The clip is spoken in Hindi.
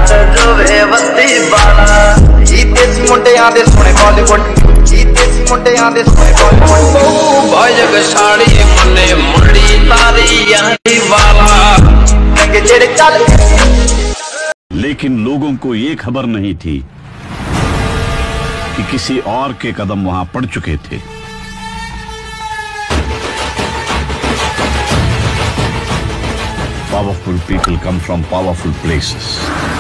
रोवे बत्ती बाला जी देसी मुंडियां दे सोने बॉलीवुड जी देसी मुंडियां दे सोने बॉलीवुड भाजक साड़ी मने मड़ी तारी यही वाला रंग जेड़े चल। लेकिन लोगों को ये खबर नहीं थी कि किसी और के कदम वहां पड़ चुके थे। Powerful people come from powerful places.